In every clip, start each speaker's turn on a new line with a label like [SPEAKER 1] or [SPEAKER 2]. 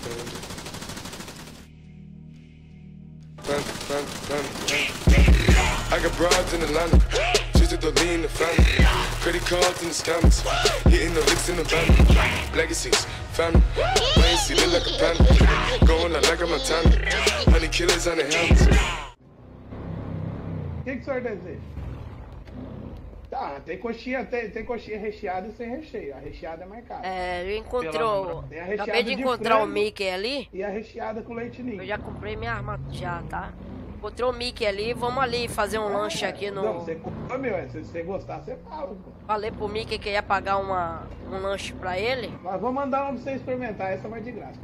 [SPEAKER 1] I got broads in Atlanta, just to lean in the family. Credit cards in the scammers, hitting the licks in the van. Legacies, family, wait, see, look like a panda. Going out like a Montana, honey killers on the helmets.
[SPEAKER 2] O que o senhor deseja? Tá, tem coxinha recheada e sem recheio. A recheada é mais cara.
[SPEAKER 3] É, ele encontrou.
[SPEAKER 2] Acabei
[SPEAKER 3] Acabei de encontrar o Mickey ali.
[SPEAKER 2] E a recheada com leite ninho.
[SPEAKER 3] Eu já comprei minha arma já, tá? Encontrou o Mickey ali, vamos ali fazer um lanche aqui no...
[SPEAKER 2] Não, você come, se você gostar, você fala, pô.
[SPEAKER 3] Falei pro Mickey que ia pagar um lanche pra ele.
[SPEAKER 2] Mas vou mandar uma pra você experimentar, essa vai de graça.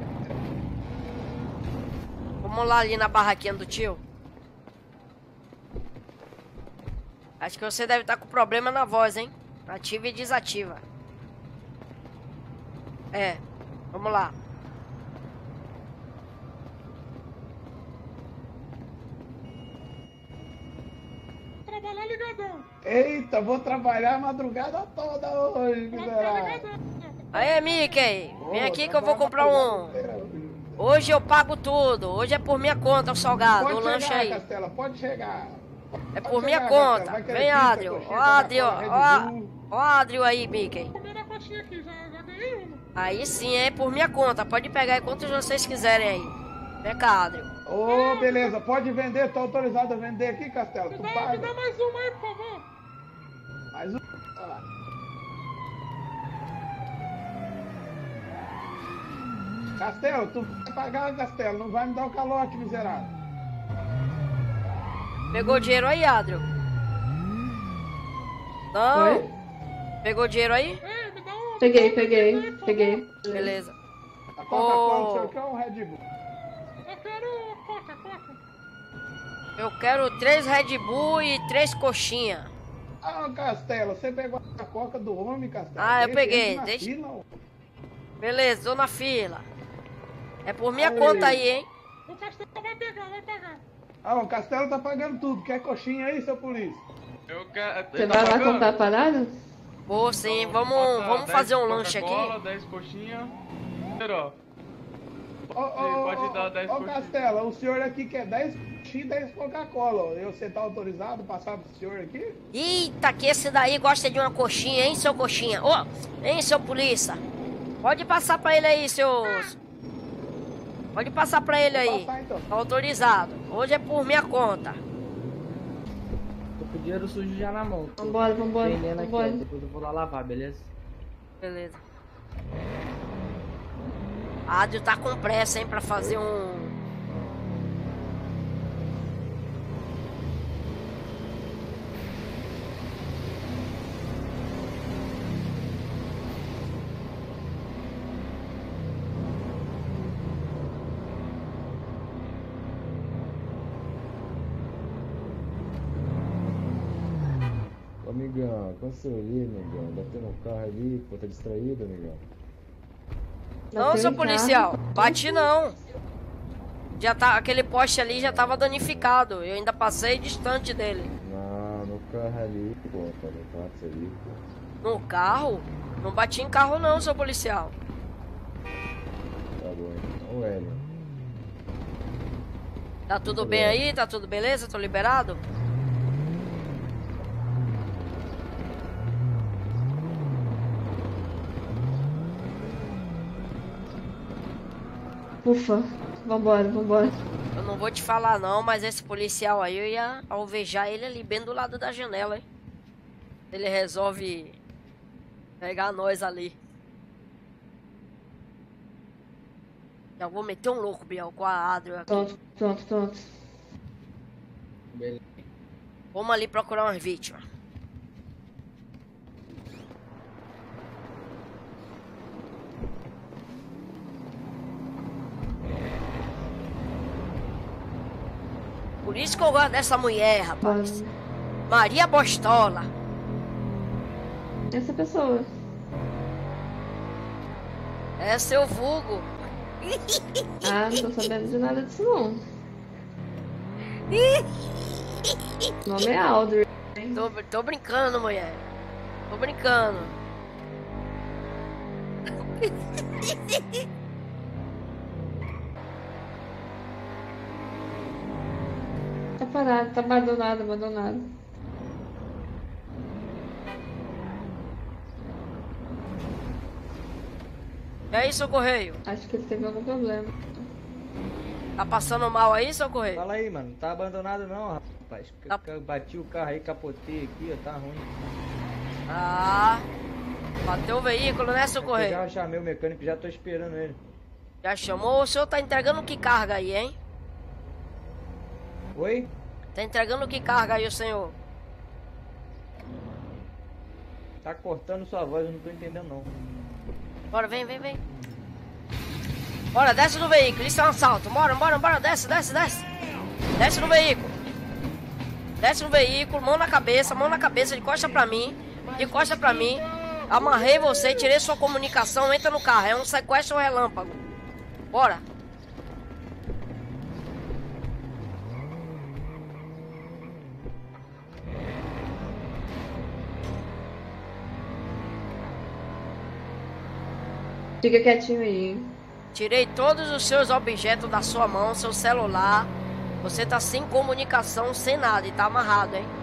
[SPEAKER 3] Vamos lá ali na barraquinha do tio. Acho que você deve estar com problema na voz, hein? Ativa e desativa. É, vamos lá.
[SPEAKER 4] Trabalhar ligadão.
[SPEAKER 2] Eita, vou trabalhar a madrugada toda hoje, miserável.
[SPEAKER 3] Aê, Mickey, vem aqui que eu vou comprar um. Hoje eu pago tudo. Hoje é por minha conta o salgado, o lanche aí.
[SPEAKER 2] Castela, pode chegar.
[SPEAKER 3] É por minha conta. Vem, Adrio. Ó, Adrio. Ó, Adrio aí, Mickey. Aí sim, é por minha conta. Pode pegar aí quantos vocês quiserem aí. Vem cá, Adrio.
[SPEAKER 2] Ô, beleza. Pode vender. Tô autorizado a vender aqui, Castela. Tu paga.
[SPEAKER 4] Me dá mais uma aí, por favor.
[SPEAKER 2] Mais uma. Olha lá. Castelo, tu vai pagar, Castelo. Não vai me dar o calote, miserável.
[SPEAKER 3] Pegou o dinheiro aí, Adrio? Não?
[SPEAKER 5] Oi?
[SPEAKER 3] Pegou o dinheiro aí?
[SPEAKER 5] Peguei.
[SPEAKER 3] Beleza.
[SPEAKER 2] A Coca-Cola, o senhor quer um Red Bull?
[SPEAKER 4] Eu quero Coca.
[SPEAKER 3] Eu quero 3 Red Bull e 3 coxinha.
[SPEAKER 2] Ah, Castelo, você pegou a Coca do homem, Castelo?
[SPEAKER 3] Ah, eu peguei.
[SPEAKER 2] Deixa...
[SPEAKER 3] Beleza, tô na fila. É por minha conta aí, hein?
[SPEAKER 4] O Castelo vai pegar, vai pagar.
[SPEAKER 2] Ah, o Castelo tá pagando tudo. Quer coxinha aí, seu polícia?
[SPEAKER 6] Eu quero...
[SPEAKER 5] Você vai lá comprar a parada?
[SPEAKER 3] Vou sim, vamos fazer um lanche aqui.
[SPEAKER 6] 10 coxinhas. Ó.
[SPEAKER 2] Pode
[SPEAKER 6] dar 10
[SPEAKER 2] Ô,
[SPEAKER 6] coxinhas.
[SPEAKER 2] Castela, o senhor aqui quer 10 coxinhas e 10 Coca-Cola. Você tá autorizado a passar pro senhor aqui?
[SPEAKER 3] Eita, que esse daí gosta de uma coxinha, hein, seu coxinha? Ô, hein, seu polícia? Pode passar pra ele aí, seus... Pode passar pra ele aí.
[SPEAKER 2] Passar, então.
[SPEAKER 3] Tá autorizado. Hoje é por minha conta.
[SPEAKER 7] Tô com o dinheiro sujo já na mão.
[SPEAKER 5] Vambora.
[SPEAKER 7] Aqui, ó, depois eu vou lá lavar, beleza?
[SPEAKER 3] Beleza. Adrio tá com pressa, hein, pra fazer um...
[SPEAKER 8] Amigão, aconteceu ali, amigão? Bateu no carro ali, pô, tá distraído, amigão?
[SPEAKER 3] Não, seu policial, bati não. Já tá, aquele poste ali já tava danificado. Eu ainda passei distante dele.
[SPEAKER 8] Não, no carro ali, pô, tá no táxi ali, pô.
[SPEAKER 3] No carro? Não bati em carro não, seu policial.
[SPEAKER 8] Tá bom, então, Hélio.
[SPEAKER 3] Tá tudo bem aí? Tá tudo beleza? Tô liberado?
[SPEAKER 5] Ufa, vambora.
[SPEAKER 3] Eu não vou te falar não, mas esse policial aí, eu ia alvejar ele ali bem do lado da janela, hein? Ele resolve pegar nós ali. Já vou meter um louco, Biel, com a Adrio aqui.
[SPEAKER 5] Pronto.
[SPEAKER 7] Beleza.
[SPEAKER 3] Vamos ali procurar umas vítimas. Por isso que eu gosto dessa mulher, rapaz. Maria Bostola.
[SPEAKER 5] Essa pessoa.
[SPEAKER 3] É seu vulgo.
[SPEAKER 5] Ah, não tô sabendo de nada disso não. O nome é Aldrin.
[SPEAKER 3] Tô brincando, mulher. Tô brincando.
[SPEAKER 5] parado, tá abandonado, abandonado.
[SPEAKER 3] E aí, seu correio?
[SPEAKER 5] Acho que ele teve algum problema.
[SPEAKER 3] Tá passando mal aí, seu correio?
[SPEAKER 7] Fala aí, mano. Não tá abandonado não, rapaz.
[SPEAKER 3] Tá.
[SPEAKER 7] Bati o carro aí, capotei aqui, ó. Tá ruim.
[SPEAKER 3] Ah, bateu o veículo, né, seu
[SPEAKER 7] Eu
[SPEAKER 3] correio?
[SPEAKER 7] já chamei o mecânico, já tô esperando ele.
[SPEAKER 3] Já chamou? O senhor tá entregando que carga aí, hein?
[SPEAKER 7] Oi?
[SPEAKER 3] Tá entregando que carga aí, o senhor?
[SPEAKER 7] Tá cortando sua voz, eu não tô entendendo não.
[SPEAKER 3] Bora, vem, vem, vem. Bora, desce do veículo, isso é um assalto. Bora, bora, bora, desce, desce, desce. Desce no veículo. Desce no veículo, mão na cabeça, de costa pra mim. De costa pra mim. Amarrei você, tirei sua comunicação, entra no carro. É um sequestro relâmpago. Bora.
[SPEAKER 5] Fica quietinho aí.
[SPEAKER 3] Tirei todos os seus objetos da sua mão, seu celular. Você tá sem comunicação, sem nada e tá amarrado, hein?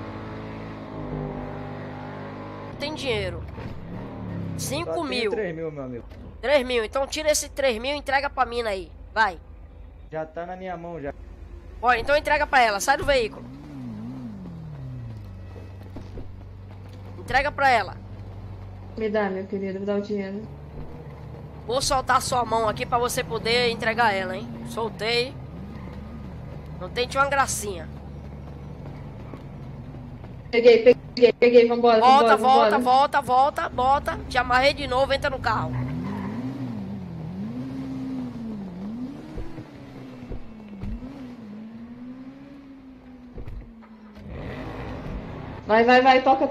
[SPEAKER 3] Não tem dinheiro. 5
[SPEAKER 7] Só
[SPEAKER 3] mil.
[SPEAKER 7] tenho 3 mil, meu amigo.
[SPEAKER 3] 3 mil. Então tira esse 3 mil e entrega pra mina aí. Vai.
[SPEAKER 7] Já tá na minha mão já.
[SPEAKER 3] Bora, então entrega pra ela. Sai do veículo. Entrega pra ela.
[SPEAKER 5] Me dá, meu querido, me dá o dinheiro.
[SPEAKER 3] Vou soltar sua mão aqui pra você poder entregar ela, hein? Soltei. Não tente uma gracinha.
[SPEAKER 5] Peguei, vambora,
[SPEAKER 3] Volta,
[SPEAKER 5] vambora,
[SPEAKER 3] volta,
[SPEAKER 5] vambora.
[SPEAKER 3] volta, volta, bota. Te amarrei de novo, entra no carro.
[SPEAKER 5] Vai, toca.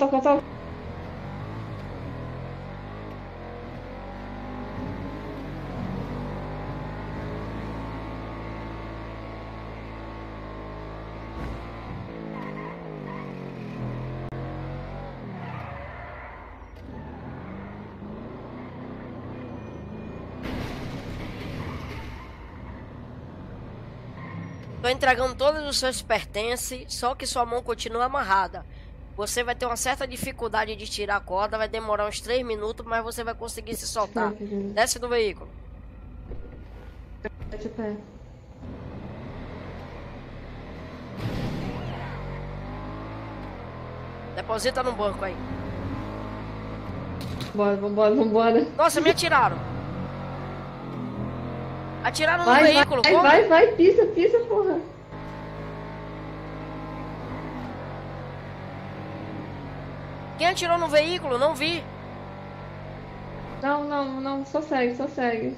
[SPEAKER 3] Tô entregando todos os seus pertences, só que sua mão continua amarrada. Você vai ter uma certa dificuldade de tirar a corda, vai demorar uns 3 minutos, mas você vai conseguir se soltar. Desce do veículo.
[SPEAKER 5] Mete o pé.
[SPEAKER 3] Deposita no banco aí.
[SPEAKER 5] Vambora.
[SPEAKER 3] Nossa, me atiraram. Atiraram no veículo, como?
[SPEAKER 5] Vai, pisa, porra.
[SPEAKER 3] Quem atirou no veículo? Não vi.
[SPEAKER 5] Não, só segue.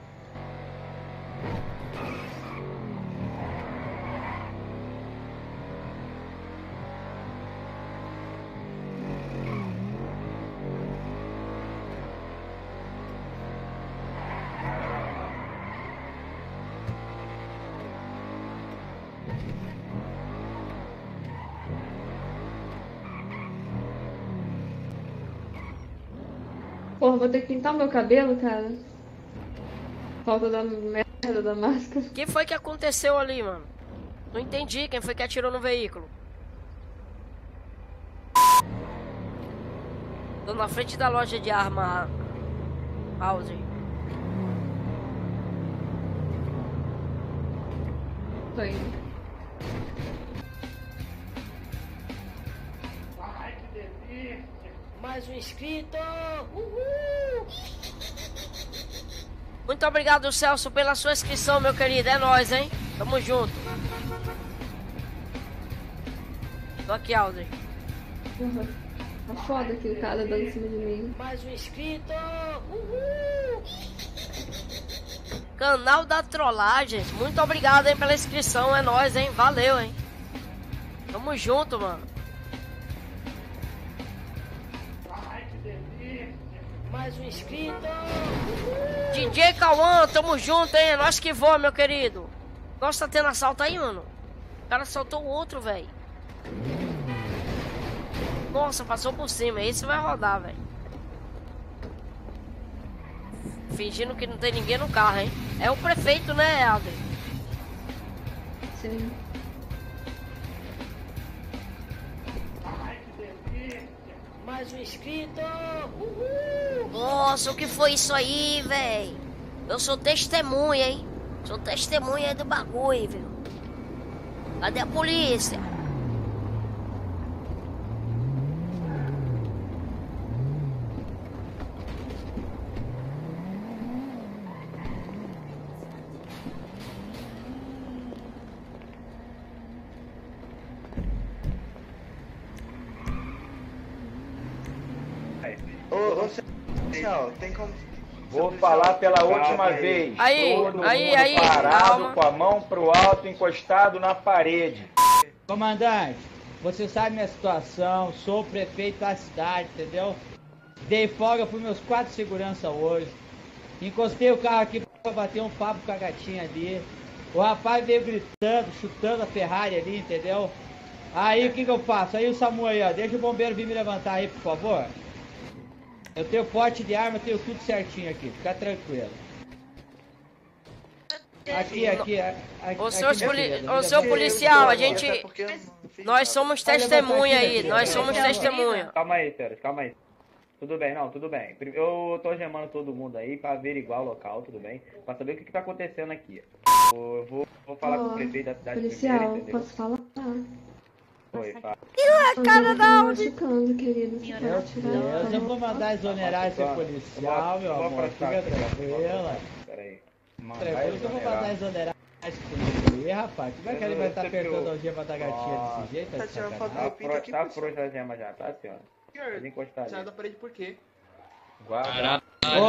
[SPEAKER 5] Porra, vou ter que pintar meu cabelo, cara. Falta da merda da máscara.
[SPEAKER 3] O que foi que aconteceu ali, mano? Não entendi quem foi que atirou no veículo. Tô na frente da loja de arma House.
[SPEAKER 5] Tô indo.
[SPEAKER 2] Ai, que delícia.
[SPEAKER 3] Mais um inscrito! Uhul! Muito obrigado, Celso, pela sua inscrição, meu querido. É nóis, hein? Tamo junto. Tô aqui, Alder.
[SPEAKER 5] Porra, tá foda aqui o cara dando em cima de mim.
[SPEAKER 3] Mais um inscrito! Uhul! Canal da Trollagem. Muito obrigado, hein, pela inscrição. É nóis, hein? Valeu, hein? Tamo junto, mano. Mais um inscrito. DJ Cauã, tamo junto, hein? É nós que voa, meu querido. Nossa, tá tendo assalto aí, mano. O cara assaltou o outro, velho. Nossa, passou por cima. Esse vai rodar, velho. Fingindo que não tem ninguém no carro, hein? É o prefeito, né, Alder?
[SPEAKER 5] Sim.
[SPEAKER 3] Mais um inscrito! Uhul! Nossa, o que foi isso aí, véi? Eu sou testemunha, hein? Sou testemunha do bagulho, viu? Cadê a polícia?
[SPEAKER 9] Ô, Celso, tem como...
[SPEAKER 10] Vou falar pela última vez.
[SPEAKER 3] Aí,
[SPEAKER 10] Todo mundo
[SPEAKER 3] aí,
[SPEAKER 10] parado,
[SPEAKER 3] calma.
[SPEAKER 10] com a mão pro alto, encostado na parede.
[SPEAKER 7] Comandante, você sabe minha situação, sou o prefeito da cidade, entendeu? Dei folga pros meus 4 segurança hoje. Encostei o carro aqui pra bater um papo com a gatinha ali. O rapaz veio gritando, chutando a Ferrari ali, entendeu? Aí o que eu faço? Aí o SAMU aí, ó, deixa o bombeiro vir me levantar aí, por favor. Eu tenho porte de arma, tenho tudo certinho aqui, fica tranquilo. Aqui.
[SPEAKER 3] Ô, senhor policial, a gente... Nós somos testemunha aí, nós somos testemunha.
[SPEAKER 11] Calma aí, senhores, calma aí. Tudo bem, não, tudo bem. Eu tô chamando todo mundo aí pra averiguar o local, tudo bem? Pra saber o que tá acontecendo aqui. Eu vou falar com o prefeito da cidade
[SPEAKER 5] policial,
[SPEAKER 11] primeiro, entendeu?
[SPEAKER 5] posso falar?
[SPEAKER 11] Oi, fala.
[SPEAKER 3] Cara da onde?
[SPEAKER 5] Machucando, querido. Você pode tirar, por
[SPEAKER 7] Eu
[SPEAKER 5] favor?
[SPEAKER 7] vou mandar exonerar esse policial, meu amor. Fica tranquila.
[SPEAKER 11] Peraí.
[SPEAKER 7] Tranquilo que eu vou mandar exonerar esse policial aí, rapaz. Como é que ele vai estar apertando a algema da gatinha desse jeito?
[SPEAKER 9] Tá tirando foto
[SPEAKER 11] Tá
[SPEAKER 9] do pinto aqui,
[SPEAKER 11] frouxa a gema já, tá, senhora? Pode encostar
[SPEAKER 9] Saiu
[SPEAKER 11] ali.
[SPEAKER 9] da parede por quê?
[SPEAKER 10] Guarda.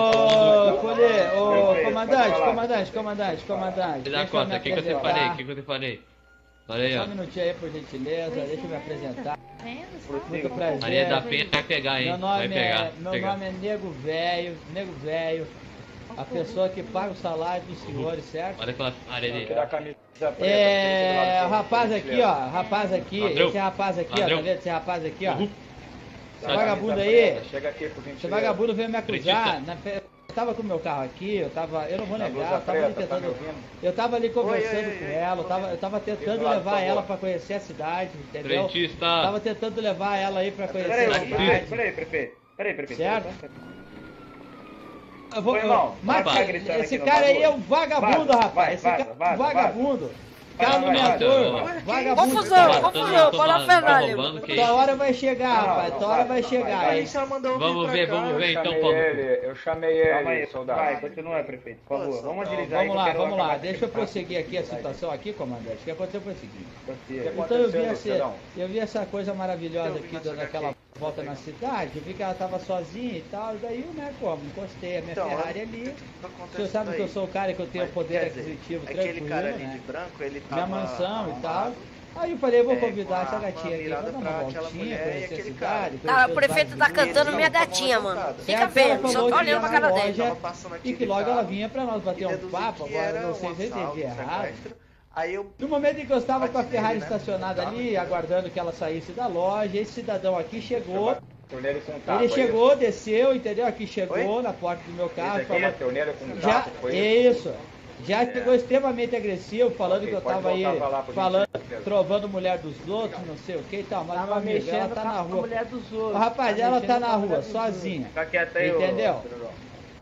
[SPEAKER 7] Ô, comandante.
[SPEAKER 12] Filha da cota, o que eu te falei? O que eu te falei? Olha aí,
[SPEAKER 7] Só
[SPEAKER 12] ó.
[SPEAKER 7] um minutinho aí, por gentileza, deixa eu me apresentar. Muito prazer.
[SPEAKER 12] Maria da Penha vai pegar, hein? Vai pegar.
[SPEAKER 7] Meu nome é Nego Velho. A pessoa que paga o salário dos senhores, certo?
[SPEAKER 12] Olha aquela área ali.
[SPEAKER 10] Tira a camisa preta.
[SPEAKER 7] O rapaz aqui, ó.
[SPEAKER 12] Ladrão.
[SPEAKER 7] Esse rapaz aqui, ó.
[SPEAKER 12] Ladrão.
[SPEAKER 7] Tá vendo? Esse rapaz aqui, ó.
[SPEAKER 10] Esse
[SPEAKER 7] vagabundo aí.
[SPEAKER 10] Chega aqui, por
[SPEAKER 7] Esse
[SPEAKER 10] gentileza.
[SPEAKER 7] vagabundo veio me acusar. Eu tava com o meu carro aqui, eu não vou negar, eu tava ali conversando com ela, eu tava tentando levar ela pra conhecer a cidade, entendeu?
[SPEAKER 12] Frentista.
[SPEAKER 7] Tava tentando levar ela aí pra conhecer a cidade.
[SPEAKER 11] Peraí, prefeito.
[SPEAKER 7] Certo? Eu vou,
[SPEAKER 11] irmão,
[SPEAKER 7] Marcos,
[SPEAKER 11] vai gritando
[SPEAKER 7] esse
[SPEAKER 11] aqui no
[SPEAKER 7] cara aí
[SPEAKER 11] bagulho.
[SPEAKER 7] é um vagabundo,
[SPEAKER 11] Vaza,
[SPEAKER 7] rapaz. Esse cara é um vagabundo. Caluniador, vagabundo.
[SPEAKER 3] Confusão, pode aferrar ali.
[SPEAKER 7] Tua hora vai chegar, rapaz. Tua hora vai chegar.
[SPEAKER 11] vai.
[SPEAKER 7] Hein?
[SPEAKER 12] Vamos ver então, Paulo.
[SPEAKER 10] Eu chamei
[SPEAKER 11] Calma aí,
[SPEAKER 10] ele, soldado.
[SPEAKER 11] vai, continua, prefeito, por favor. Vamos agilizar
[SPEAKER 7] Vamos lá. Deixa eu prosseguir aqui a situação aqui, comandante. O que aconteceu foi o seguinte. Então eu vi essa coisa maravilhosa aqui, dando aquela volta na cidade, eu vi que ela tava sozinha e tal, e daí, né, como? Encostei a minha Ferrari ali. O senhor sabe que eu sou o cara que eu tenho poder aquisitivo tranquilo,
[SPEAKER 9] aquele cara ali
[SPEAKER 7] né?
[SPEAKER 9] de branco, ele
[SPEAKER 7] Minha
[SPEAKER 9] tava
[SPEAKER 7] mansão e tal.
[SPEAKER 9] armado,
[SPEAKER 7] Aí eu falei, eu vou convidar
[SPEAKER 9] com
[SPEAKER 7] essa
[SPEAKER 9] a
[SPEAKER 7] gatinha aqui pra
[SPEAKER 9] mirada
[SPEAKER 7] dar uma
[SPEAKER 9] pra aquela
[SPEAKER 7] voltinha,
[SPEAKER 9] mulher e
[SPEAKER 7] conhecer a
[SPEAKER 9] aquele
[SPEAKER 7] cidade.
[SPEAKER 3] Cara, o prefeito tá cantando minha gatinha, mano. Fica
[SPEAKER 7] Ela
[SPEAKER 3] vendo, só
[SPEAKER 7] falou
[SPEAKER 3] tô
[SPEAKER 7] que
[SPEAKER 3] olhando pra
[SPEAKER 7] ia
[SPEAKER 3] cara
[SPEAKER 7] na
[SPEAKER 3] dele.
[SPEAKER 7] loja
[SPEAKER 9] tava passando aqui
[SPEAKER 7] e que
[SPEAKER 9] de
[SPEAKER 7] logo
[SPEAKER 9] carro
[SPEAKER 7] ela vinha pra nós bater
[SPEAKER 9] e
[SPEAKER 7] um
[SPEAKER 9] deduzir
[SPEAKER 7] papo,
[SPEAKER 9] que
[SPEAKER 7] agora
[SPEAKER 9] era
[SPEAKER 7] não sei
[SPEAKER 9] um
[SPEAKER 7] se eu entendi
[SPEAKER 9] assalto,
[SPEAKER 7] errado.
[SPEAKER 9] sequestro. Aí eu
[SPEAKER 7] No momento em que eu estava com a
[SPEAKER 9] Bati
[SPEAKER 7] Ferrari
[SPEAKER 9] nele, né?
[SPEAKER 7] estacionada ali, aguardando que ela saísse da loja, esse cidadão aqui chegou.
[SPEAKER 10] Torneiro com tapa,
[SPEAKER 7] Ele chegou, desceu, entendeu? Aqui chegou na porta do meu carro,
[SPEAKER 10] Esse aqui é
[SPEAKER 7] falou,
[SPEAKER 10] torneiro com
[SPEAKER 7] já,
[SPEAKER 10] tapa, foi
[SPEAKER 7] isso, já chegou extremamente agressivo, falando que eu
[SPEAKER 10] pode
[SPEAKER 7] tava aí,
[SPEAKER 10] voltar pra lá, por
[SPEAKER 7] falando,
[SPEAKER 10] gentileza.
[SPEAKER 7] trovando mulher dos outros, não sei o que e tal, mas meu amigo, ela tá na rua. Dos outros. Rapaz, ela tá na rua, sozinha,
[SPEAKER 11] Fica quieto aí,
[SPEAKER 7] entendeu?
[SPEAKER 11] ô,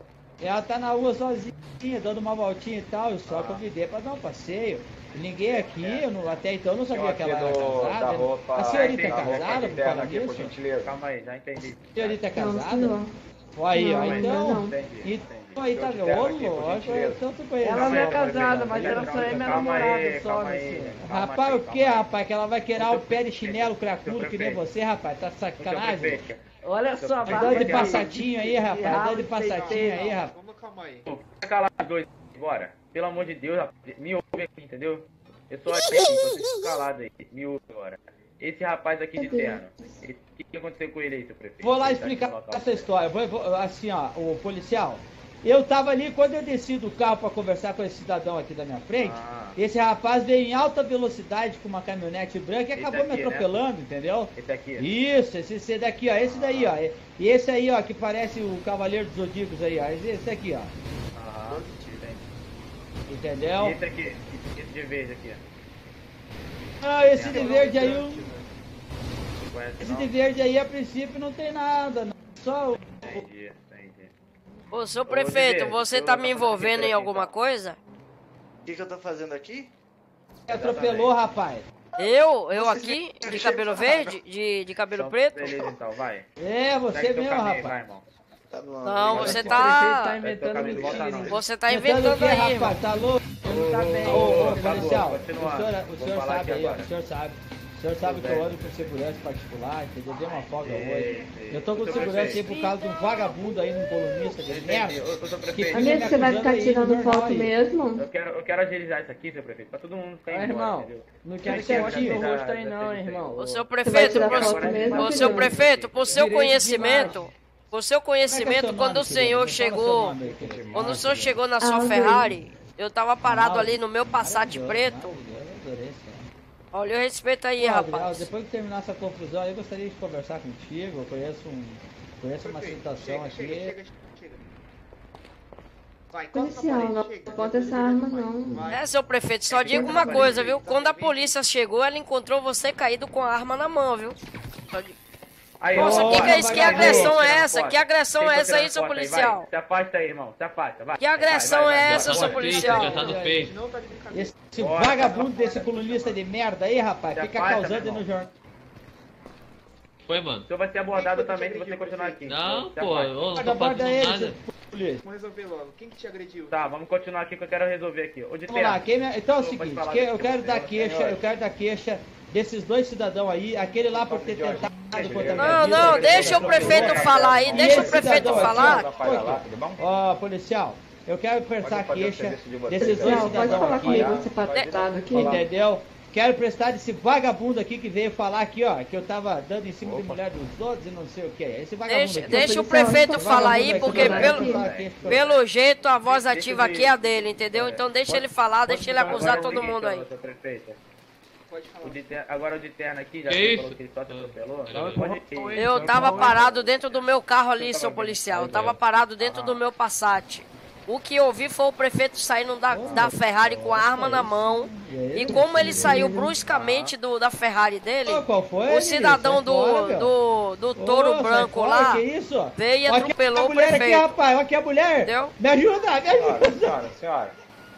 [SPEAKER 7] Ela tá na rua sozinha, dando uma voltinha e tal, eu só convidei pra dar um passeio. Ninguém aqui, até então eu não sabia que ela era casada. A senhorita é casada, por falar
[SPEAKER 10] aqui, por
[SPEAKER 7] nisso?
[SPEAKER 10] gentileza.
[SPEAKER 11] calma aí, já entendi.
[SPEAKER 7] A senhorita é
[SPEAKER 5] Não,
[SPEAKER 7] casada?
[SPEAKER 5] senhor.
[SPEAKER 7] Aí, ó,
[SPEAKER 5] Não, ainda
[SPEAKER 7] então.
[SPEAKER 5] não.
[SPEAKER 7] Então aí tá
[SPEAKER 10] Eu te
[SPEAKER 7] vendo?
[SPEAKER 10] pego
[SPEAKER 7] Ô,
[SPEAKER 10] aqui, por
[SPEAKER 7] louco,
[SPEAKER 10] gentileza.
[SPEAKER 7] então tu conhece.
[SPEAKER 11] Ela não é
[SPEAKER 7] casada,
[SPEAKER 11] mas ela só é minha namorada só,
[SPEAKER 7] Rapaz, o que, rapaz? Que ela vai querer o pé de chinelo cracudo que nem você, rapaz? Tá de sacanagem?
[SPEAKER 11] Olha só,
[SPEAKER 7] Dando de passatinho aí, rapaz. Dando de passatinho aí, rapaz.
[SPEAKER 9] Vamos calma aí.
[SPEAKER 11] Fica calado os dois agora. Pelo amor de Deus, rapaz, me ouve aqui, entendeu? Eu sou aqui, então vocês ficam calados aí. Me ouve agora. Esse rapaz aqui de terno, o que aconteceu com ele aí, seu prefeito?
[SPEAKER 7] Vou lá
[SPEAKER 11] Ele tá aqui
[SPEAKER 7] explicar
[SPEAKER 11] no local.
[SPEAKER 7] essa história. Assim, ó, o policial. Eu tava ali, quando eu desci do carro pra conversar com esse cidadão aqui da minha frente, esse rapaz veio em alta velocidade com uma caminhonete branca e
[SPEAKER 11] Esse
[SPEAKER 7] acabou me
[SPEAKER 11] aqui, né?
[SPEAKER 7] atropelando, entendeu?
[SPEAKER 11] Esse aqui.
[SPEAKER 7] Isso, esse daqui, ó, esse daí, ó. E esse aí, ó, que parece o Cavaleiro dos Zodíacos aí, ó. Esse aqui, ó. Entendeu?
[SPEAKER 11] E esse aqui, esse de verde aqui, ó.
[SPEAKER 7] Ah, esse de verde aí,
[SPEAKER 11] Conhece
[SPEAKER 7] Esse
[SPEAKER 11] não?
[SPEAKER 7] de verde aí, a princípio, não tem nada. Não. Só o...
[SPEAKER 11] Entendi.
[SPEAKER 3] Ô, seu prefeito, você tá me envolvendo em alguma coisa?
[SPEAKER 9] O que eu tô fazendo aqui?
[SPEAKER 7] Atropelou, rapaz.
[SPEAKER 3] Eu aqui? De cabelo verde? De cabelo preto?
[SPEAKER 11] Beleza, então, vai.
[SPEAKER 7] É, você
[SPEAKER 11] Segue teu
[SPEAKER 7] mesmo,
[SPEAKER 11] caminho,
[SPEAKER 7] rapaz.
[SPEAKER 11] vai, irmão.
[SPEAKER 3] Não, você
[SPEAKER 7] Esse
[SPEAKER 3] tá...
[SPEAKER 7] prefeito inventando mentira.
[SPEAKER 3] Você tá
[SPEAKER 7] Inventando
[SPEAKER 3] inventando
[SPEAKER 7] o quê,
[SPEAKER 3] aí,
[SPEAKER 7] rapaz?
[SPEAKER 3] irmão.
[SPEAKER 7] Tá louco?
[SPEAKER 5] Não tá bem.
[SPEAKER 7] Ô,
[SPEAKER 11] Tá
[SPEAKER 7] policial,
[SPEAKER 11] bom,
[SPEAKER 7] o
[SPEAKER 11] continua.
[SPEAKER 7] senhor
[SPEAKER 11] Vou
[SPEAKER 7] sabe
[SPEAKER 11] falar aqui
[SPEAKER 7] aí, ó,
[SPEAKER 11] agora.
[SPEAKER 7] o senhor sabe. O senhor sabe que eu ando com segurança particular, entendeu? Dei uma folga hoje. Eu tô com segurança aí por causa de um vagabundo aí, um colunista de merda.
[SPEAKER 5] Amigo, você vai ficar tirando foto mesmo?
[SPEAKER 11] Eu quero agilizar isso aqui, seu prefeito, pra todo mundo ficar embora,
[SPEAKER 13] irmão,
[SPEAKER 11] entendeu?
[SPEAKER 13] não quero que mostre meu rosto aí não, irmão.
[SPEAKER 3] Ô, seu prefeito, por seu conhecimento... Por seu conhecimento, quando o senhor chegou... Quando o senhor chegou na sua Ferrari, eu tava parado ali no meu Passat preto. Olha o respeito aí, rapaz.
[SPEAKER 7] Depois que terminar essa confusão, eu gostaria de conversar contigo. Eu conheço uma situação aqui.
[SPEAKER 5] Policial, não bota essa arma não.
[SPEAKER 3] É, seu prefeito, só digo uma coisa, viu? Quando a polícia chegou, ela encontrou você caído com a arma na mão, viu?
[SPEAKER 11] Aí,
[SPEAKER 3] Nossa,
[SPEAKER 11] ó,
[SPEAKER 3] que é isso? Que agressão é essa?
[SPEAKER 11] foto.
[SPEAKER 3] Que agressão é
[SPEAKER 11] Quem
[SPEAKER 3] essa aí, seu
[SPEAKER 11] foto
[SPEAKER 3] policial?
[SPEAKER 11] vai. Se afasta aí, irmão. Se afasta, vai.
[SPEAKER 3] Que agressão é essa, seu policial?
[SPEAKER 7] Esse vagabundo desse colunista de merda aí, rapaz, fica causando no jornal.
[SPEAKER 12] Foi, mano?
[SPEAKER 11] O senhor vai ser abordado também se você continuar aqui.
[SPEAKER 12] Não,
[SPEAKER 11] Se
[SPEAKER 12] pô,
[SPEAKER 11] afasta.
[SPEAKER 12] eu não tô fazendo nada.
[SPEAKER 9] Vamos resolver logo. Quem que te agrediu?
[SPEAKER 11] Tá, vamos continuar aqui que eu quero resolver aqui. Ô, de
[SPEAKER 7] Vamos lá, então é o
[SPEAKER 11] Pode
[SPEAKER 7] seguinte,
[SPEAKER 11] falar
[SPEAKER 7] eu
[SPEAKER 11] do
[SPEAKER 7] quero
[SPEAKER 11] que
[SPEAKER 7] dar
[SPEAKER 11] você-
[SPEAKER 7] queixa, eu quero dar queixa desses dois cidadãos aí, aquele lá por ter tentado contra a minha
[SPEAKER 3] Não,
[SPEAKER 7] vida,
[SPEAKER 3] não,
[SPEAKER 7] ele
[SPEAKER 3] deixa o
[SPEAKER 7] atropelou.
[SPEAKER 3] prefeito falar aí,
[SPEAKER 7] E
[SPEAKER 3] deixa o
[SPEAKER 7] esse
[SPEAKER 3] prefeito
[SPEAKER 7] cidadão
[SPEAKER 3] falar.
[SPEAKER 7] aqui, ó, policial, eu quero prestar queixa desses dois
[SPEAKER 5] Não, pode
[SPEAKER 7] cidadãos
[SPEAKER 5] falar
[SPEAKER 7] aqui,
[SPEAKER 5] comigo, você tá tentado aqui.
[SPEAKER 7] entendeu? Quero prestar desse vagabundo aqui que veio falar aqui, ó, que eu tava dando em cima de mulher dos outros e não sei o que. Esse vagabundo aqui.
[SPEAKER 3] Deixa o prefeito falar aí, porque pelo jeito a voz ativa aqui é a dele, entendeu? Então deixa ele falar, deixa ele acusar todo mundo aí.
[SPEAKER 11] Agora o de terno aqui, já
[SPEAKER 12] Que
[SPEAKER 11] que ele
[SPEAKER 12] isso?
[SPEAKER 11] falou que ele só te atropelou.
[SPEAKER 3] Eu tava parado dentro do meu carro ali, seu policial. Eu tava parado dentro do meu Passat. O que eu vi foi o prefeito saindo da Ferrari com a arma na mão. E como ele saiu bruscamente da Ferrari dele, o cidadão do touro branco lá veio e atropelou o prefeito.
[SPEAKER 7] Aqui, rapaz, olha aqui a mulher.
[SPEAKER 3] Entendeu?
[SPEAKER 7] Me ajuda, me ajuda.
[SPEAKER 10] Senhora.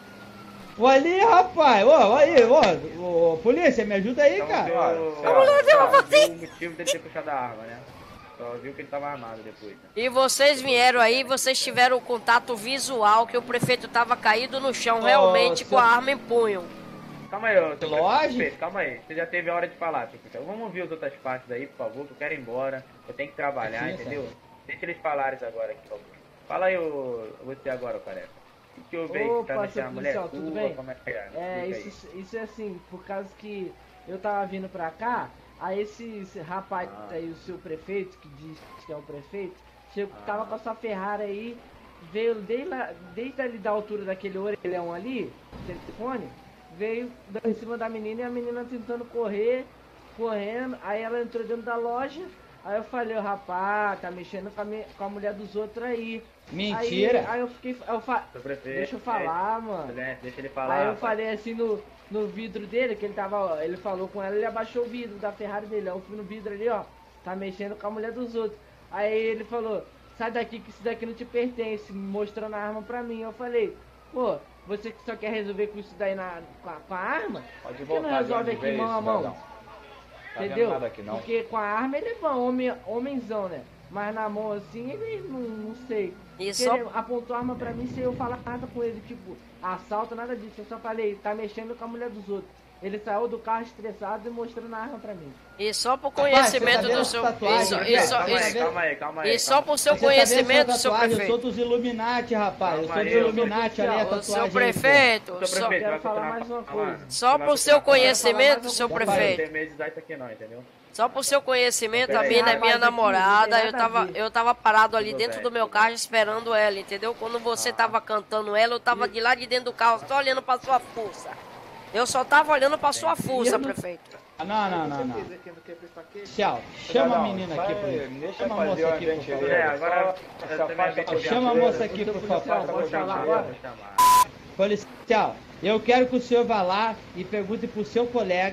[SPEAKER 7] Olha ali, rapaz. Ó, aí, ó, polícia, me ajuda aí, cara.
[SPEAKER 3] A mulher deu uma
[SPEAKER 11] o motivo dele ter puxado a arma, né? Só viu que ele tava armado depois. Né?
[SPEAKER 3] E vocês vieram aí, vocês tiveram o contato visual que o prefeito tava caído no chão, realmente, com a arma em punho.
[SPEAKER 11] Calma aí, ô, seu
[SPEAKER 7] Lógico.
[SPEAKER 11] prefeito, calma aí. Você já teve a hora de falar, prefeito. Vamos ouvir as outras partes aí, por favor, que eu quero ir embora. Eu tenho que trabalhar,
[SPEAKER 7] Sim,
[SPEAKER 11] entendeu? Deixa eles falarem agora aqui, por favor. Fala aí, você agora, careca. O que houve aí? Você tá
[SPEAKER 13] Opa,
[SPEAKER 11] mexendo
[SPEAKER 13] seu
[SPEAKER 11] a mulher
[SPEAKER 13] policial, tudo
[SPEAKER 11] tua?
[SPEAKER 13] bem?
[SPEAKER 11] Como é que é?
[SPEAKER 13] É,
[SPEAKER 11] Explica aí.
[SPEAKER 13] isso é assim, por causa que eu tava vindo pra cá, aí esse rapaz aí, o seu prefeito, que diz que é o prefeito, tava com a sua Ferrari aí, veio desde ali da altura daquele orelhão ali, telefone, veio em cima da menina e a menina tentando correndo, aí ela entrou dentro da loja, aí eu falei, rapaz, tá mexendo com a mulher dos outros aí.
[SPEAKER 7] Mentira.
[SPEAKER 13] Aí eu fiquei,
[SPEAKER 11] Seu prefeito,
[SPEAKER 13] deixa eu falar, mano.
[SPEAKER 11] Deixa ele falar.
[SPEAKER 13] Aí eu
[SPEAKER 11] rapaz.
[SPEAKER 13] falei assim no vidro dele, que ele falou com ela, ele abaixou o vidro da Ferrari dele, aí eu fui no vidro ali, ó, tá mexendo com a mulher dos outros. Aí ele falou, sai daqui que isso daqui não te pertence, mostrando a arma pra mim. Eu falei, pô, você que só quer resolver com isso daí com a arma?
[SPEAKER 10] Pode
[SPEAKER 13] por que não
[SPEAKER 10] voltar de
[SPEAKER 13] resolve
[SPEAKER 10] onde
[SPEAKER 13] aqui
[SPEAKER 10] veio
[SPEAKER 13] mão a
[SPEAKER 10] esse
[SPEAKER 13] mão?
[SPEAKER 10] cidadão. Tá vendo
[SPEAKER 13] Entendeu?
[SPEAKER 10] nada aqui, não.
[SPEAKER 13] Porque com a arma ele é bom, homenzão, né? Mas na mão assim, ele não sei.
[SPEAKER 3] E
[SPEAKER 13] Porque
[SPEAKER 3] só-
[SPEAKER 13] ele apontou a arma pra mim sem eu falar nada com ele, tipo, assalto, nada disso. Eu só falei, tá mexendo com a mulher dos outros. Ele saiu do carro estressado e mostrando a arma pra mim.
[SPEAKER 3] E só por conhecimento do seu... E só por seu conhecimento, seu
[SPEAKER 7] Eu sou
[SPEAKER 3] prefeito.
[SPEAKER 7] dos Illuminati, rapaz. Eu sou dos
[SPEAKER 11] aí,
[SPEAKER 7] Illuminati, olha a
[SPEAKER 3] Ô,
[SPEAKER 7] tatuagem.
[SPEAKER 3] seu
[SPEAKER 7] aí,
[SPEAKER 3] prefeito,
[SPEAKER 7] pô.
[SPEAKER 3] só-
[SPEAKER 13] Quero falar mais uma coisa.
[SPEAKER 3] Só por seu conhecimento, seu
[SPEAKER 11] Não
[SPEAKER 3] prefeito.
[SPEAKER 11] tem medo de dar isso aqui não, entendeu?
[SPEAKER 3] Só por seu conhecimento, a
[SPEAKER 11] Peraí.
[SPEAKER 3] mina é minha
[SPEAKER 13] Rapaz, aqui,
[SPEAKER 3] namorada,
[SPEAKER 13] não tem nada a ver.
[SPEAKER 3] eu tava parado ali
[SPEAKER 11] Tudo
[SPEAKER 3] dentro
[SPEAKER 11] bem,
[SPEAKER 3] do meu
[SPEAKER 11] tudo
[SPEAKER 3] carro esperando ela, entendeu? Quando você tava cantando ela, eu tava de lá de dentro do carro só olhando pra sua fuça. Eu só tava olhando pra sua fuça, prefeito.
[SPEAKER 7] Não. Tchau. Chama a menina aqui, por favor.
[SPEAKER 10] Deixa
[SPEAKER 7] Chama a
[SPEAKER 10] fazer
[SPEAKER 7] moça
[SPEAKER 10] uma
[SPEAKER 7] aqui, por
[SPEAKER 10] gentileza.
[SPEAKER 7] favor.
[SPEAKER 11] Agora
[SPEAKER 10] Só
[SPEAKER 11] eu também
[SPEAKER 10] afasta
[SPEAKER 11] vi que
[SPEAKER 7] Chama a moça aqui, por favor.
[SPEAKER 13] Pode falar
[SPEAKER 11] Vou
[SPEAKER 13] agora?
[SPEAKER 11] chamar.
[SPEAKER 7] Policial, eu quero que o senhor vá lá e pergunte pro seu colega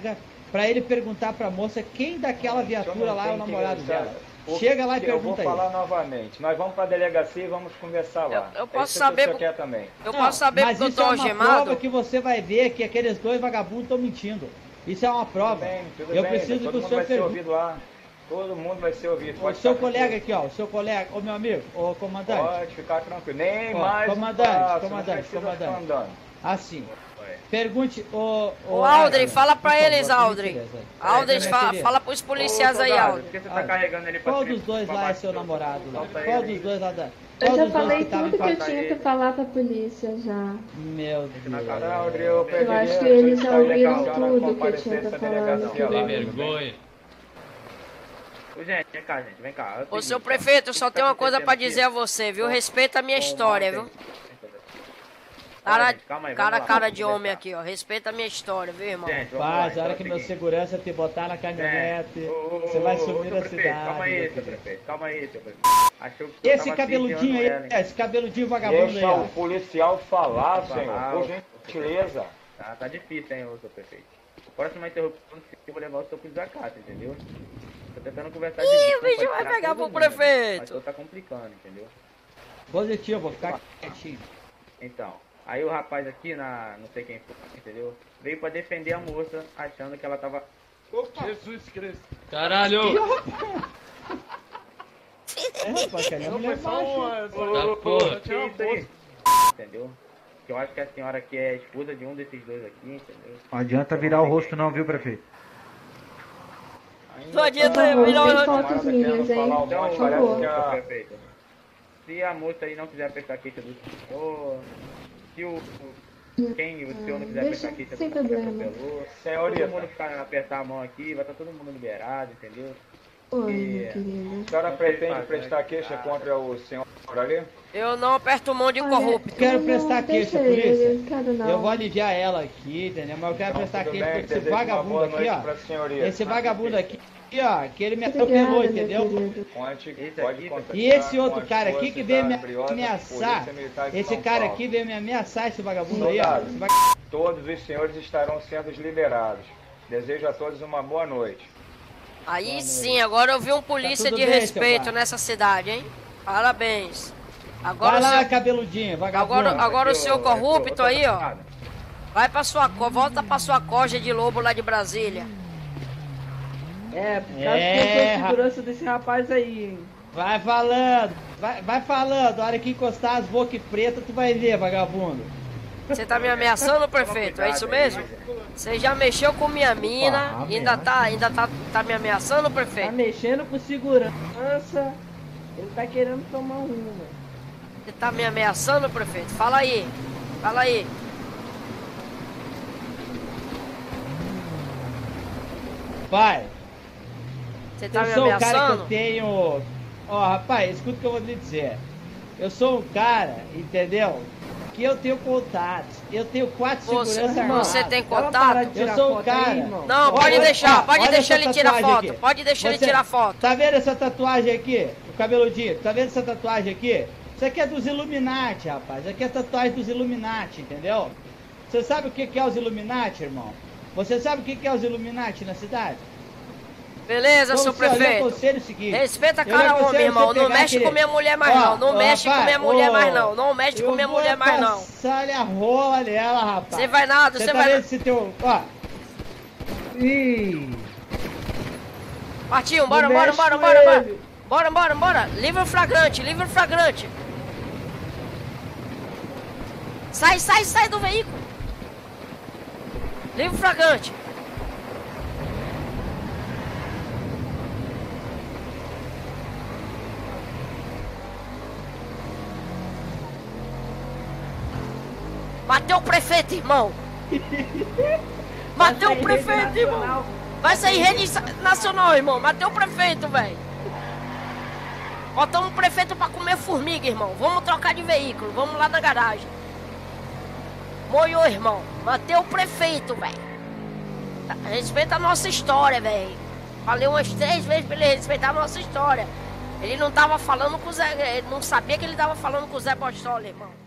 [SPEAKER 7] pra ele perguntar pra moça quem daquela viatura lá é o namorado dela. Chega lá e
[SPEAKER 10] Eu vou
[SPEAKER 7] pergunta
[SPEAKER 10] falar
[SPEAKER 7] aí.
[SPEAKER 10] novamente. Nós vamos pra delegacia e vamos conversar lá.
[SPEAKER 3] Eu posso
[SPEAKER 10] isso
[SPEAKER 3] saber
[SPEAKER 10] que o senhor quer também.
[SPEAKER 3] Eu posso saber
[SPEAKER 7] Mas
[SPEAKER 3] porque eu
[SPEAKER 7] isso
[SPEAKER 3] tô
[SPEAKER 7] é uma
[SPEAKER 3] algemado?
[SPEAKER 7] prova que você vai ver que aqueles dois vagabundos estão mentindo. Isso é uma prova.
[SPEAKER 10] Tudo
[SPEAKER 7] Eu
[SPEAKER 10] bem,
[SPEAKER 7] preciso
[SPEAKER 10] todo
[SPEAKER 7] que o
[SPEAKER 10] mundo
[SPEAKER 7] senhor
[SPEAKER 10] vai ser
[SPEAKER 7] pergunte.
[SPEAKER 10] ouvido lá. Todo mundo vai ser ouvido.
[SPEAKER 7] O
[SPEAKER 10] Pode
[SPEAKER 7] seu
[SPEAKER 10] ficar
[SPEAKER 7] colega
[SPEAKER 10] tranquilo.
[SPEAKER 7] aqui, ó, o seu colega, ô meu amigo, ô comandante.
[SPEAKER 10] Pode ficar tranquilo. Nem
[SPEAKER 7] Ó,
[SPEAKER 10] mais
[SPEAKER 7] comandante,
[SPEAKER 10] passo,
[SPEAKER 7] comandante,
[SPEAKER 10] não precisa
[SPEAKER 7] comandante.
[SPEAKER 10] ficar andando.
[SPEAKER 7] Assim, pergunte, ô
[SPEAKER 3] Aldrin, fala pra
[SPEAKER 7] por favor,
[SPEAKER 3] eles,
[SPEAKER 7] por
[SPEAKER 3] Aldrin.
[SPEAKER 7] gentileza.
[SPEAKER 3] Aldrin,
[SPEAKER 7] gentileza.
[SPEAKER 3] fala pros policiais aí,
[SPEAKER 11] soldado,
[SPEAKER 3] Aldrin.
[SPEAKER 11] por que você tá carregando ele pra
[SPEAKER 7] Qual
[SPEAKER 11] frente?
[SPEAKER 7] dos dois lá é seu namorado? Lá?
[SPEAKER 11] Solta
[SPEAKER 7] Qual
[SPEAKER 11] ele.
[SPEAKER 7] dos dois lá da...
[SPEAKER 5] Eu
[SPEAKER 7] Qual
[SPEAKER 5] já
[SPEAKER 7] dos dois
[SPEAKER 5] falei
[SPEAKER 7] que tava
[SPEAKER 5] tudo que eu
[SPEAKER 7] empatado?
[SPEAKER 5] tinha que falar pra polícia já.
[SPEAKER 7] Meu Deus.
[SPEAKER 10] Aldrin, eu
[SPEAKER 5] Eu acho que eles já ouviram tudo que eu tinha
[SPEAKER 10] essa
[SPEAKER 5] pra falar.
[SPEAKER 10] delegacia lá.
[SPEAKER 12] Tem vergonha.
[SPEAKER 11] Ô, gente, vem cá, gente, vem cá. É o
[SPEAKER 3] Ô,
[SPEAKER 11] seguinte,
[SPEAKER 3] seu prefeito, eu
[SPEAKER 11] o
[SPEAKER 3] só
[SPEAKER 11] que
[SPEAKER 3] tenho
[SPEAKER 11] tá
[SPEAKER 3] uma coisa pra
[SPEAKER 11] acontecendo
[SPEAKER 3] dizer a
[SPEAKER 11] aqui?
[SPEAKER 3] você, viu? Respeita a minha história, viu?
[SPEAKER 11] Olha, gente, calma aí, vamos lá,
[SPEAKER 3] Cara
[SPEAKER 11] vamos
[SPEAKER 3] de homem aqui, ó. Respeita a minha história, viu, irmão?
[SPEAKER 11] Gente, vamos lá,
[SPEAKER 7] Paz, a
[SPEAKER 11] então
[SPEAKER 7] hora
[SPEAKER 11] é o
[SPEAKER 7] que meu
[SPEAKER 11] seguinte.
[SPEAKER 7] segurança te botar na caminhonete, você vai subir
[SPEAKER 11] seu
[SPEAKER 7] na
[SPEAKER 11] prefeito,
[SPEAKER 7] cidade.
[SPEAKER 11] calma aí,
[SPEAKER 7] meu
[SPEAKER 11] seu
[SPEAKER 7] querido.
[SPEAKER 11] prefeito, calma aí, seu prefeito. Achou que eu
[SPEAKER 7] Esse
[SPEAKER 11] tava
[SPEAKER 7] cabeludinho aí,
[SPEAKER 11] assediando ela, hein?
[SPEAKER 7] esse cabeludinho vagabundo aí,
[SPEAKER 10] Deixa
[SPEAKER 7] ó.
[SPEAKER 10] o policial falar,
[SPEAKER 11] Falar,
[SPEAKER 10] senhor. Por gentileza.
[SPEAKER 11] Tá difícil, hein, ô, seu prefeito. Próxima interrupção, eu vou levar o seu pro desacato, entendeu? Tô tentando conversar
[SPEAKER 3] Ih,
[SPEAKER 11] de
[SPEAKER 3] o bicho vai pegar pro
[SPEAKER 11] Mas
[SPEAKER 3] prefeito.
[SPEAKER 11] tá complicando, entendeu?
[SPEAKER 7] Positivo, vou ficar quietinho.
[SPEAKER 11] Então, aí o rapaz aqui, não sei quem foi, entendeu? Veio pra defender a moça, achando que ela tava...
[SPEAKER 6] Jesus Cristo.
[SPEAKER 12] Caralho!
[SPEAKER 7] É, rapaz, que ali a mulher
[SPEAKER 6] Só uma.
[SPEAKER 12] Tá, porra.
[SPEAKER 11] Que isso aí? Entendeu? Que eu acho que a senhora aqui é esposa de um desses dois aqui, entendeu?
[SPEAKER 14] Não adianta virar o rosto não, viu, prefeito?
[SPEAKER 3] Não adianta
[SPEAKER 5] Por favor,
[SPEAKER 3] virar
[SPEAKER 5] sem
[SPEAKER 3] o...
[SPEAKER 5] fotos minhas, hein?
[SPEAKER 11] Então,
[SPEAKER 5] Por favor.
[SPEAKER 11] seu prefeito, se a moça aí não quiser prestar queixa do senhor, se o senhor não quiser
[SPEAKER 5] Deixa,
[SPEAKER 11] prestar queixa
[SPEAKER 5] sem
[SPEAKER 11] do senhor que
[SPEAKER 5] problema.
[SPEAKER 11] atropelou,
[SPEAKER 10] Senhorita.
[SPEAKER 11] todo mundo ficar apertar a mão aqui, vai estar todo mundo liberado, entendeu?
[SPEAKER 5] Oi,
[SPEAKER 11] E-
[SPEAKER 5] meu querido.
[SPEAKER 10] A senhora pretende prestar queixa contra o senhor ali?
[SPEAKER 3] Eu não aperto mão de
[SPEAKER 5] Olha,
[SPEAKER 3] corrupto.
[SPEAKER 7] Quero
[SPEAKER 5] não,
[SPEAKER 7] prestar
[SPEAKER 5] deixa
[SPEAKER 7] queixa, polícia.
[SPEAKER 5] ele, quero não.
[SPEAKER 7] Eu vou aliviar ela aqui, entendeu? Mas eu quero prestar
[SPEAKER 10] tudo
[SPEAKER 7] queixa
[SPEAKER 10] bem,
[SPEAKER 7] porque esse
[SPEAKER 10] desejo uma
[SPEAKER 7] vagabundo
[SPEAKER 10] boa
[SPEAKER 7] aqui,
[SPEAKER 10] noite
[SPEAKER 7] ó.
[SPEAKER 10] pra senhorita.
[SPEAKER 7] Esse vagabundo aqui, ó, que ele me
[SPEAKER 5] Obrigada,
[SPEAKER 7] atropelou,
[SPEAKER 5] meu
[SPEAKER 7] entendeu?
[SPEAKER 5] querido.
[SPEAKER 10] Conte,
[SPEAKER 11] Esse
[SPEAKER 10] pode
[SPEAKER 11] aqui,
[SPEAKER 10] contactar
[SPEAKER 7] E esse
[SPEAKER 10] com
[SPEAKER 7] outro
[SPEAKER 10] as
[SPEAKER 7] cara aqui
[SPEAKER 10] forças
[SPEAKER 7] que veio
[SPEAKER 10] da
[SPEAKER 7] me
[SPEAKER 10] Briosa
[SPEAKER 7] ameaçar,
[SPEAKER 10] Polícia Militar de
[SPEAKER 7] esse
[SPEAKER 10] São
[SPEAKER 7] cara
[SPEAKER 10] Paulo.
[SPEAKER 7] aqui veio me ameaçar, esse vagabundo aí, ó.
[SPEAKER 10] Soldado,
[SPEAKER 7] Esse
[SPEAKER 10] todos os senhores estarão sendo liberados. Desejo a todos uma boa noite.
[SPEAKER 3] Aí sim, agora eu vi um polícia
[SPEAKER 7] Tá tudo
[SPEAKER 3] de
[SPEAKER 7] bem,
[SPEAKER 3] respeito
[SPEAKER 7] seu pai.
[SPEAKER 3] nessa cidade, hein? Parabéns. Agora
[SPEAKER 7] Vai
[SPEAKER 3] o
[SPEAKER 7] lá,
[SPEAKER 3] seu...
[SPEAKER 7] cabeludinho, vagabundo.
[SPEAKER 3] Agora o seu corrupto aí, ó.
[SPEAKER 11] Deputado.
[SPEAKER 3] Vai pra sua... Volta pra sua coja de lobo lá de Brasília.
[SPEAKER 13] É, por causa que eu sou segurança desse rapaz aí, hein?
[SPEAKER 7] Vai falando, vai falando. A hora que encostar as bocas pretas, tu vai ver, vagabundo.
[SPEAKER 3] Você tá me ameaçando, prefeito? É isso mesmo? Você já mexeu com minha mina,
[SPEAKER 7] Opa,
[SPEAKER 3] ainda tá me ameaçando,
[SPEAKER 13] Tá
[SPEAKER 3] prefeito?
[SPEAKER 13] mexendo com segurança, ele tá querendo tomar uma.
[SPEAKER 3] Você tá me ameaçando, prefeito? Fala aí. Fala aí.
[SPEAKER 7] Pai,
[SPEAKER 3] Você tá
[SPEAKER 7] eu
[SPEAKER 3] me
[SPEAKER 7] sou o cara que eu
[SPEAKER 3] ameaçando?
[SPEAKER 7] tenho... Ó, rapaz, escuta o que eu vou lhe dizer. Eu sou um cara, entendeu? Que eu tenho contatos. Eu tenho 4 seguranças armadas.
[SPEAKER 3] Você tem
[SPEAKER 13] Fala, para de
[SPEAKER 3] contato?
[SPEAKER 7] Eu
[SPEAKER 13] tirar
[SPEAKER 7] sou um
[SPEAKER 13] foto
[SPEAKER 7] cara.
[SPEAKER 13] aí, irmão.
[SPEAKER 3] Não, pode
[SPEAKER 7] Olha,
[SPEAKER 3] deixar,
[SPEAKER 7] ó,
[SPEAKER 3] pode
[SPEAKER 7] olha
[SPEAKER 3] deixar
[SPEAKER 7] essa
[SPEAKER 3] ele tirar
[SPEAKER 7] tatuagem
[SPEAKER 3] foto.
[SPEAKER 7] aqui.
[SPEAKER 3] Pode deixar ele
[SPEAKER 7] Você-
[SPEAKER 3] tirar foto.
[SPEAKER 7] Tá vendo essa tatuagem aqui? O cabeludinho, tá vendo essa tatuagem aqui? Isso aqui é dos Illuminati, rapaz. Isso aqui é tatuagem dos Illuminati, entendeu? Você sabe o que que é os Illuminati, irmão? Você sabe o que que é os Illuminati na cidade?
[SPEAKER 3] Beleza, seu
[SPEAKER 7] Então, senhor, eu lhe
[SPEAKER 3] prefeito.
[SPEAKER 7] aconselho o seguinte,
[SPEAKER 3] Respeita a
[SPEAKER 7] eu lhe
[SPEAKER 3] cara
[SPEAKER 7] aconselho
[SPEAKER 3] homem,
[SPEAKER 7] você
[SPEAKER 3] irmão. Não
[SPEAKER 7] pegar
[SPEAKER 3] mexe
[SPEAKER 7] aquele-
[SPEAKER 3] com minha mulher mais, não. Não
[SPEAKER 7] Ó,
[SPEAKER 3] mexe com
[SPEAKER 7] rapaz,
[SPEAKER 3] minha mulher
[SPEAKER 7] ó,
[SPEAKER 3] mais, não. Não mexe com minha mulher mais, não.
[SPEAKER 7] Passar-lhe a rola nela, rapaz.
[SPEAKER 3] Você vai nada,
[SPEAKER 7] Você
[SPEAKER 3] você
[SPEAKER 7] tá
[SPEAKER 3] vai
[SPEAKER 7] vendo
[SPEAKER 3] nada.
[SPEAKER 7] esse teu... Ó. Ih.
[SPEAKER 3] Martinho, bora,
[SPEAKER 7] Não
[SPEAKER 3] bora,
[SPEAKER 7] mexe
[SPEAKER 3] bora,
[SPEAKER 7] com
[SPEAKER 3] bora, bora.
[SPEAKER 7] ele.
[SPEAKER 3] Bora, bora, bora. Livre o flagrante, livre o flagrante. Sai, sai, sai do veículo. Livre o flagrante. Matei o prefeito, irmão. Matei o prefeito, irmão. Vai sair rede nacional, irmão. Matei o prefeito, velho. Botamos o prefeito pra comer formiga, irmão. Vamos trocar de veículo. Vamos lá na garagem. Moiou, irmão. Matei o prefeito, velho. Respeita a nossa história, velho. Falei umas 3 vezes pra ele respeitar a nossa história. Ele não tava falando com o Zé. Ele não sabia que ele tava falando com o Zé Bostola, irmão.